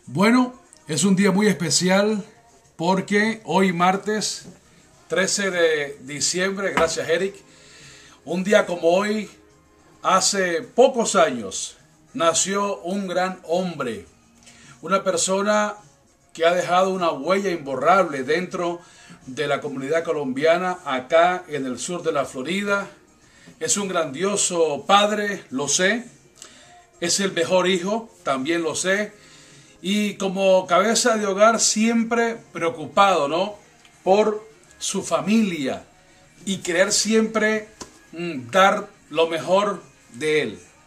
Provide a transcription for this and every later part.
Bueno, es un día muy especial porque hoy martes 13 de diciembre, gracias Eric, un día como hoy, hace pocos años, nació un gran hombre, una persona que ha dejado una huella imborrable dentro de la comunidad colombiana acá en el sur de la Florida. Es un grandioso padre, lo sé. Es el mejor hijo, también lo sé. Y como cabeza de hogar siempre preocupado, ¿no?, por su familia y querer siempre dar lo mejor de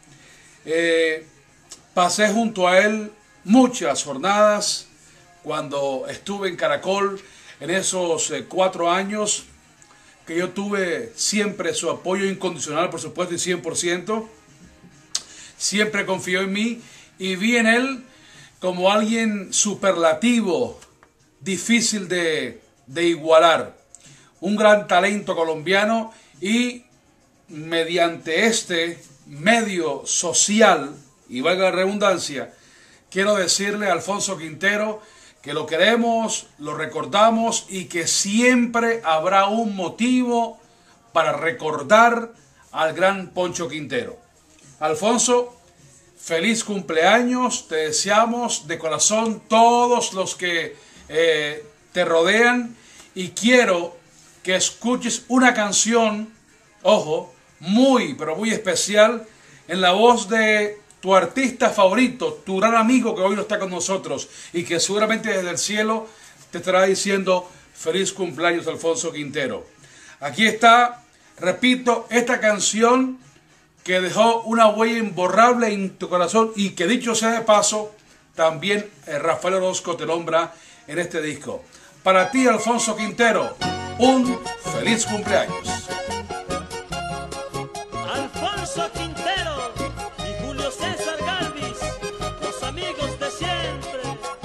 él. Pasé junto a él muchas jornadas cuando estuve en Caracol en esos 4 años que yo tuve siempre su apoyo incondicional, por supuesto, y 100%. Siempre confió en mí y vi en él como alguien superlativo, difícil de igualar. Un gran talento colombiano y mediante este medio social, y valga la redundancia, quiero decirle a Alfonso Quintero que lo queremos, lo recordamos y que siempre habrá un motivo para recordar al gran Poncho Quintero. Alfonso, feliz cumpleaños, te deseamos de corazón todos los que te rodean y quiero que escuches una canción, ojo, muy pero muy especial en la voz de tu artista favorito, tu gran amigo que hoy no está con nosotros y que seguramente desde el cielo te estará diciendo feliz cumpleaños, Alfonso Quintero. Aquí está, repito, esta canción que dejó una huella imborrable en tu corazón y que, dicho sea de paso, también Rafael Orozco te nombra en este disco. Para ti, Alfonso Quintero, un feliz cumpleaños. Alfonso Quintero y Julio César Galvis, los amigos de siempre.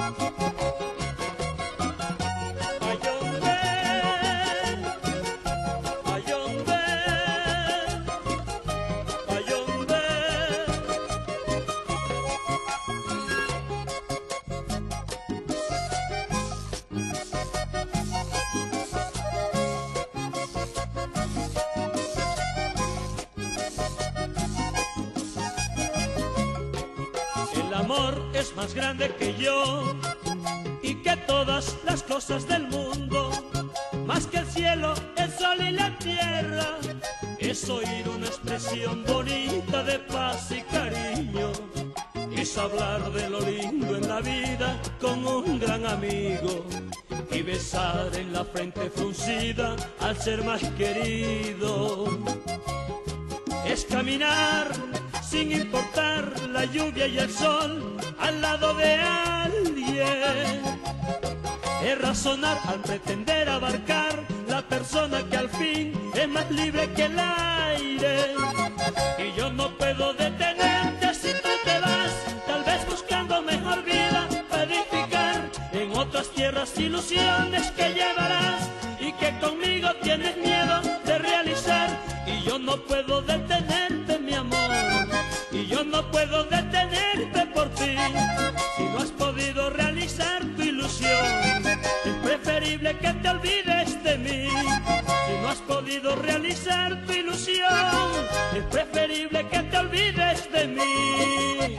El amor es más grande que yo y que todas las cosas del mundo, más que el cielo, el sol y la tierra. Es oír una expresión bonita de paz y cariño, es hablar de lo lindo en la vida con un gran amigo y besar en la frente fruncida al ser más querido. Es caminar sin importar la lluvia y el sol al lado de alguien. Es razonar al pretender abarcar la persona que al fin es más libre que el aire. Y yo no puedo detenerte si tú te vas, tal vez buscando mejor vida para edificar en otras tierras ilusiones que llevarás y que conmigo tienes miedo de realizar. Y yo no puedo detenerte, mi amor, y yo no puedo detenerte por ti. Si no has podido realizar tu ilusión, es preferible que te olvides de mí. Si no has podido realizar tu ilusión, es preferible que te olvides de mí.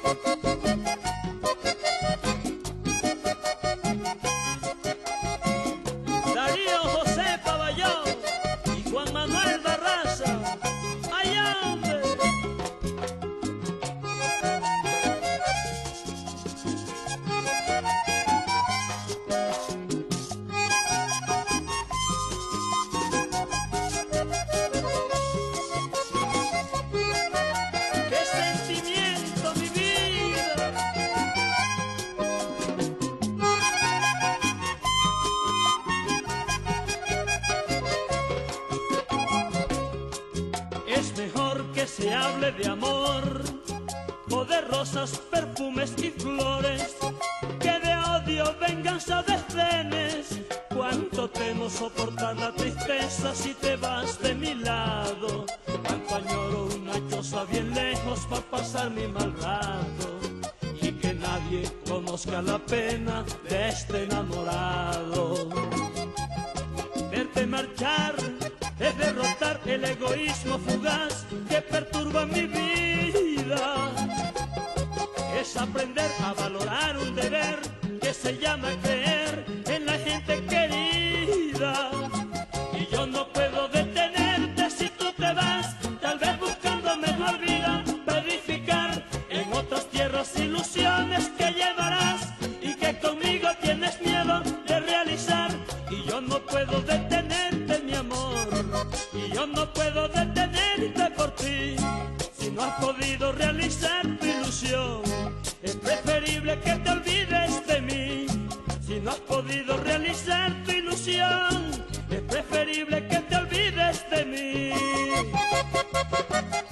Darío José Paballón y Juan Manuel Barraza, allá hombre. ¡Qué sentimiento, mi vida! Es mejor que se hable de amor o de rosas, perfumes y flores, que de odio, venganza, desdenes. Cuánto temo soportar la tristeza si te vas de mi lado. Cuánto añoro una choza bien lejos para pasar mi mal rato y que nadie nadie conozca la pena de este enamorado. Verte marchar es derrotar el egoísmo fugaz que perturba mi vida. Es aprender a valorar un deber que se llama creer en la gente querida. Y yo no puedo detenerte si tú te vas, tal vez buscándome tu vida, verificar en otras tierras ilusiones que llevarás y que conmigo tienes miedo de realizar. Y yo no puedo detenerte, mi amor, y yo no puedo detenerte por ti. Si no has podido realizar tu ilusión, es preferible que te olvides de mí. Si no has podido realizar tu ilusión, es preferible que te olvides de mí.